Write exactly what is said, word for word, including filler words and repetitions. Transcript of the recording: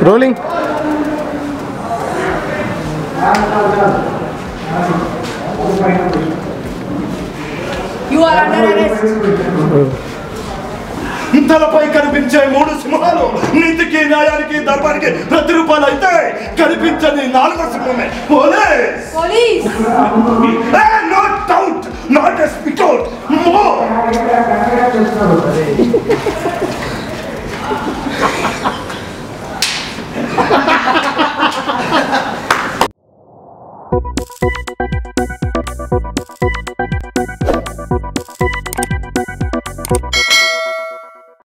Rolling. You are under arrest. తలపై కనిపించే మూడు సింహాలు నీతికి న్యాయానికి ధర్మానికి ప్రతిరూపాలు అయితే కనిపించని నాలుగో సింహమే police. Police. Not doubt, not a spit out, more.